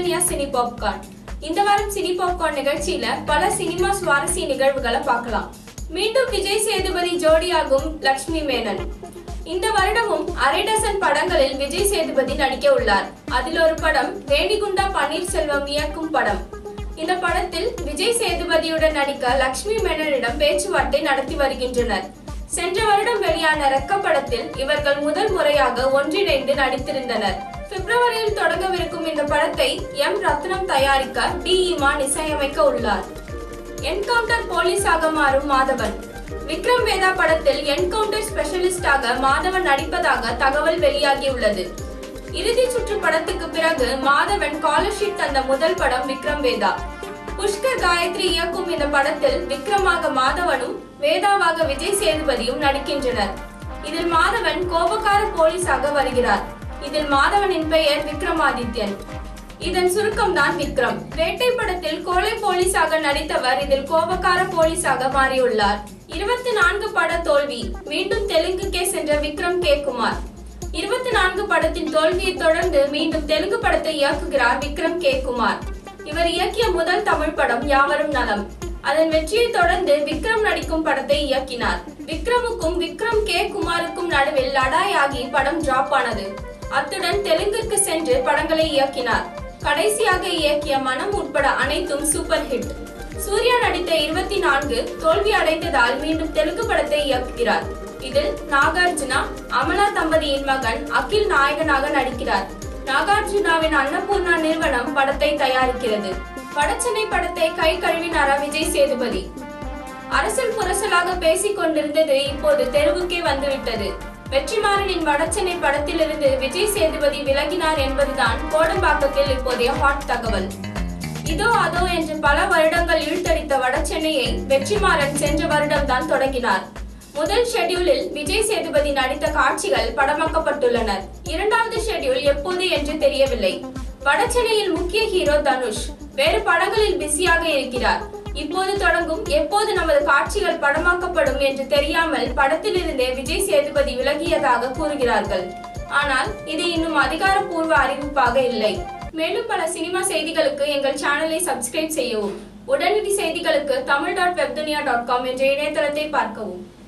Webdunia cine popcorn. இந்த வாரம் cine popcorn நிகழ்ச்சியில பல சினிமா சுவாரஸ்ய நிகழ்வுகளை பார்க்கலாம். மீண்டும் விஜய் சேதுபதி ஜோடியாகும் லட்சுமி மேனன். இந்த வருடமும் அரை டசன் படங்களில் விஜய் சேதுபதி நடிக்க உள்ளார். அதில் ஒரு படம் வேணிகுண்டா பன்னீர்செல்வம் இயக்கும் படம். இந்த படத்தில் விஜய் சேதுபதியுடன் நடிக்க லட்சுமி மேனனிடம் பேச்சுவார்த்தை நடத்தி வருகின்றனர். சென்ற வருடம் வெளியான ரெக்க படத்தில் இவர்கள் முதல் முறையாக ஒன்றிணைந்து நடித்திருந்தனர். பிப்ரவரியில் தொடங்கவிருக்கும் இந்த படத்தை எம் ரத்னம் தயாரிக்க டி இமான் இசையமைக்க உள்ளார். என்கவுண்டர் போலீஸாக மாறும் மாதவன். விக்ரம் வேதா படத்தில் என்கவுண்டர் ஸ்பெஷலிஸ்டாக மாதவன் நடிப்பதாக தகவல் வெளியாகியுள்ளது. இறுதி சுற்று படத்துக்கு பிறகு மாதவன் காலர்ஷீட் தந்த முதல் படம் விக்ரம் வேதா. புஷ்கர் காயத்ரி இயக்கும் இந்த படத்தில் விக்ரமாக மாதவனும் வேதாவாக விஜய் சேதுபதியும் நடிக்கின்றனர். இதில் மாதவன் கோபக்கார போலீஸாக வருகிறார். இதில் மாதவனின் பெயர் விக்ரமாதித்யன். இதன் சுருக்கம் தான் விக்ரம். வேட்டை படத்தில் கோலை போலீஸாக நடித்தவர் இதில் கோபக்கார போலீஸாக மாறியுள்ளார். 24 பட தோல்வி. மீண்டும் தெலுங்குக்கே சென்ற விக்ரம் கே குமார். 24 படத்தின் தோல்வியை தொடர்ந்து மீண்டும் தெலுங்கு படத்தை இயக்குகிறார் விக்ரம் கே குமார். இவர் இயக்கிய முதல் தமிழ் படம் யாவரும் நலம். அதன் வெற்றியை தொடர்ந்து விக்ரம் நடிக்கும் படத்தை இயக்கினார். விக்ரமுக்கும் விக்ரம் கே குமாருக்கும் நடுவில் லடாயாகி படம் டிராப் ஆனது. அத்துடன் தெலுங்கிற்கு சென்று படங்களை இயக்கினார். கடைசியாக இயக்கிய மனம் உட்பட அனைத்தும் சூப்பர் ஹிட். சூர்யா நடித்த 24 தோல்வி அடைந்ததால் மீண்டும் தெலுங்கு படத்தை இயக்குகிறார். இதில் நாகார்ஜுனா அமலா தம்பதியின் மகன் அகில் நாயகனாக நடிக்கிறார். நாகார்ஜுனாவின் அன்னபூர்ணா நிறுவனம் படத்தை தயாரிக்கிறது. வடசென்னை படத்தை கை கழுவினாரா விஜய் சேதுபதி? அரசல் புரசலாக பேசிக் கொண்டிருந்தது இப்போது தெருவுக்கே வந்துவிட்டது. வெற்றிமாறனின் வடசென்னை படத்திலிருந்து விஜய் சேதுபதி விலகினார் என்பதுதான் கோடம்பாக்கத்தில் இப்போதைய ஹாட் தகவல். இதோ அதோ என்று பல வருடங்கள் இழுத்தடித்த வடசென்னையை வெற்றிமாறன் சென்ற வருடம் தான் தொடங்கினார். முதல் ஷெட்யூலில் விஜய் சேதுபதி நடித்த காட்சிகள் படமாக்கப்பட்டுள்ளன. இரண்டாவது ஷெட்யூல் எப்போது என்று தெரியவில்லை. வடசென்னையில் முக்கிய ஹீரோ தனுஷ் வேறு படங்களில் பிஸியாக இருக்கிறார். இப்போது தொடங்கும் எப்போது நமது காட்சிகள் படமாக்கப்படும் என்று தெரியாமல் படத்திலிருந்தே விஜய் சேதுபதி விலகியதாக கூறுகிறார்கள். ஆனால் இது இன்னும் அதிகாரப்பூர்வ அறிவிப்பாக இல்லை. மேலும் பல சினிமா செய்திகளுக்கு எங்கள் சேனலை சப்ஸ்கிரைப் செய்யவும். உடனடி செய்திகளுக்கு tamil.webdunia.com என்ற இணையதளத்தை பார்க்கவும்.